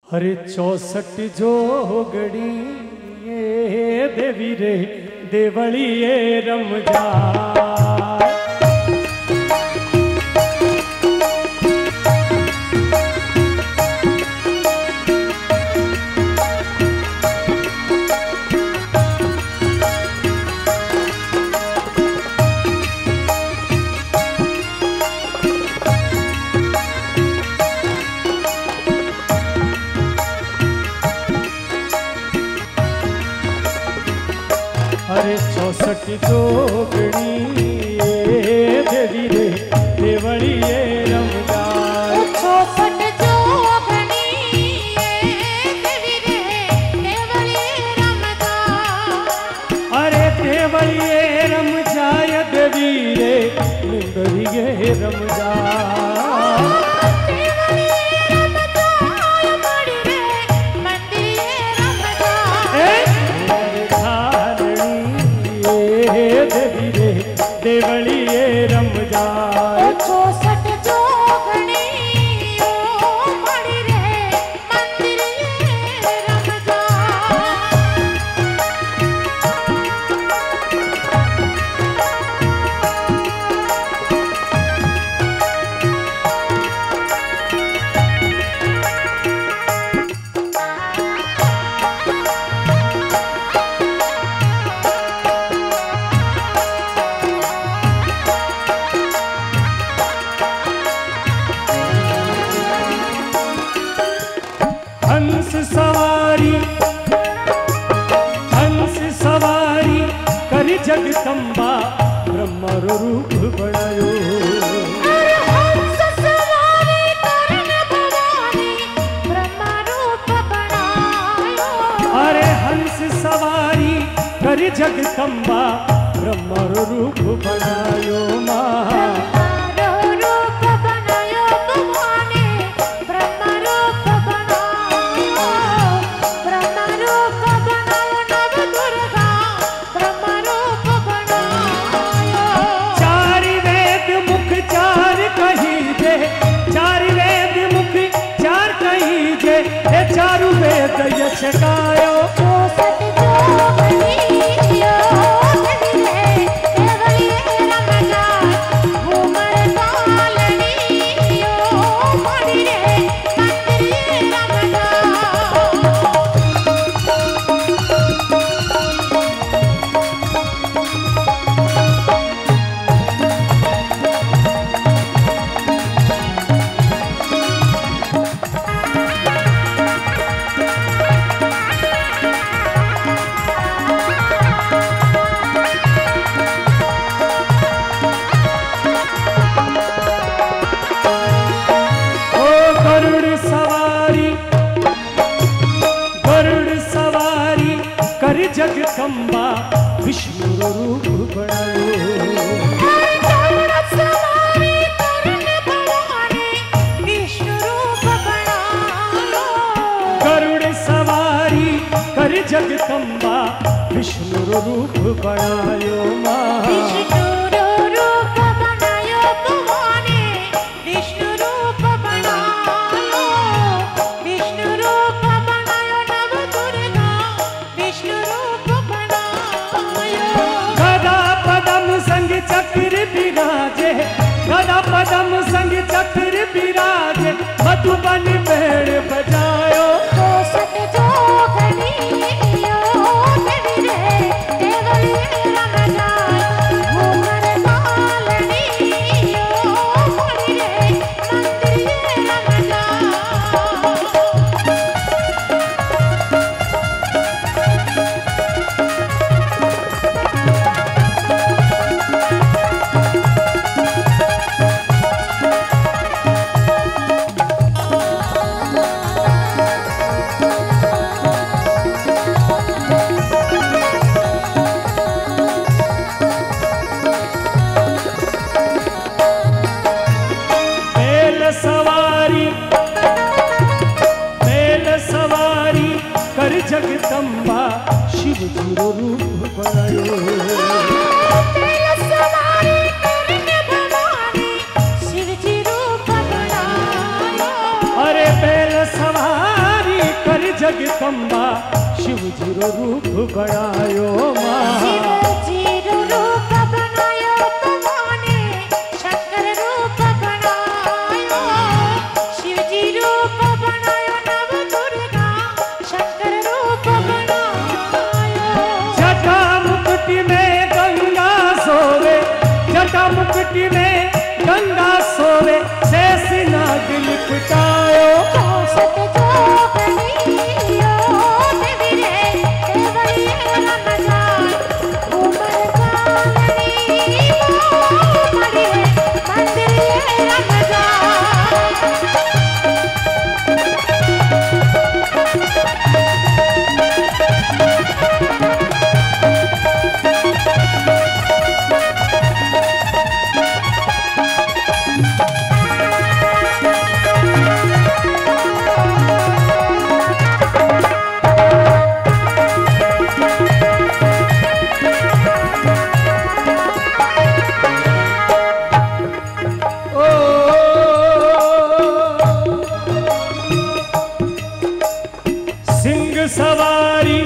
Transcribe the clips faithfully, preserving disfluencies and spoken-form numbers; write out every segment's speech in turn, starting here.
हरे चौसठ जोगड़ी देवी रे देवली ये रमजा। अरे चौसठ जोगड़ी देवी रे देवली ये रमजा। चौसठ जोगड़ी देवी रे देवली रमजा। अरे देवली ये रमजा ये देवी रे निंदरी ये रमजा। देवली ये रमजा। चौसठ जोगड़ी मड़ी रे मंदिर ये रमजा। हंस सवारी हंस सवारी कर जगदम्बा ब्रह्म रूप बनायो। हंस सवारी करन भवानी ब्रह्म रूप बनायो। अरे हंस सवारी कर जगदम्बा ब्रह्म रूप बनायो। माँ चारु वेद यश गायो। चौसठ जोगड़ी देवी रे देवली रमजा। घूमर कालनी मड़ी रे मंदिर रमजा। गरुड़ सवारी गरुड़ सवारी कर जगदम्बा विष्णु रूप बनायो। गरुड़ सवारी करन भवानी विष्णु रूप बनायो। गरुड़ सवारी कर जगदम्बा विष्णु रूप बनायो। माँ विष्णु रूप बनायो भवानी विष्णु रूप बनायो। विष्णु रूप बनायो नव दुर्गा विष्णु रूप बनायो। गदा पदम संग चक्र विराजे गदा पदम संग चक्र विराजे मधुबन भेड़ बजायो। चौसठ जोगड़ी देवी रे देवली रमजा। घूमर कालनी मड़ी रे मंदिर रमजा। बेल सवारी बेल सवारी कर जगदम्बा शिव जी रूप बनायो। बेल सवारी करन भवानी शिव जी रूप बनायो। अरे बेल सवारी जगदम्बा शिव जी रो रूप बनायो माँ शिवजी रो रूप बनायो भवाने शंकर रूप बनायो शिवजी रूप बनायो नव दुर्गा शंकर रूप बनायो जटा मुकुटी में गंगा सोवे जटा मुकुटी में गंगा सोवे शेष नाग लिपटायो चौसठ जोगनियो देवी रे देवली रम जाय उमर कालनी मोमड़ी रे मंदिर रम जाय सिंह सवारी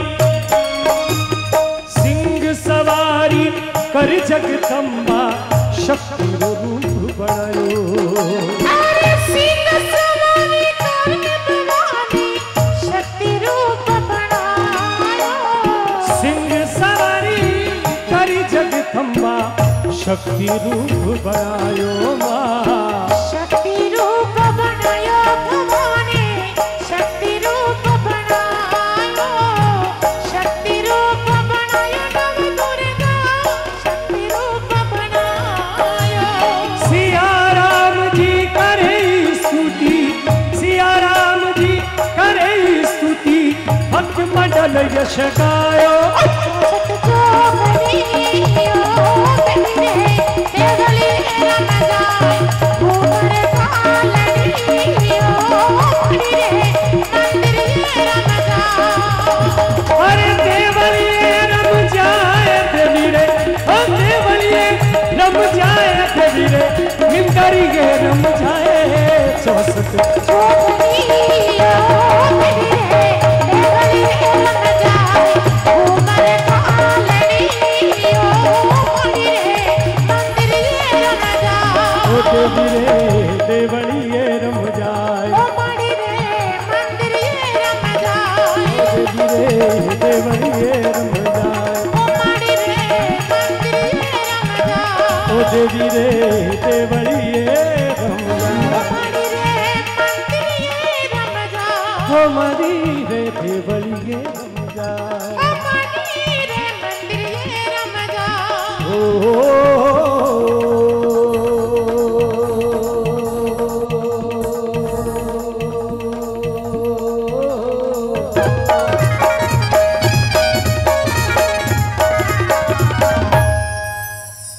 सिंह सवारी कर जगदम्बा शक्ति रो रूप बनायो अरे सिंह सवारी करके भवानी शक्ति रूप बनायो सिंह सवारी कर जगदम्बा शक्ति रूप बनायो माँ शक्ति रूप बनायो भवानी शक्ति रूप बनायो शक्ति रूप बनायो नव दुर्गा शक्ति रूप बनायो सिया राम जी करे स्तुति सिया राम जी करे स्तुति भक्त मंडल यश गायो चौसठ जोगनियो देवी रे देवली रम जाय उमर कालनियो मोमड़ी रे मंदिर रम जाय अरे देवलिए रम जाए देवी रे ओ देवलिए रम जाए देवी रे मिंदरिए रम जाए चौसठ जोगनियो देवी रे देवली रम जाय उमर कालनियो मोमड़ी रे मंदिर रम जाय ओ देवी रे देवलिए रम जाए मोमड़ी रे मंदिर रम जाय देवी रे देवलिए रम जाए मोमड़ी रे मंदिर रम जाय ओ देवी रे देवलिए रम जाए मोमड़ी रे मंदिर रम जाय ओ मरी रे देवलिए रम जाए मोमड़ी रे मंदिर रम जाय ओ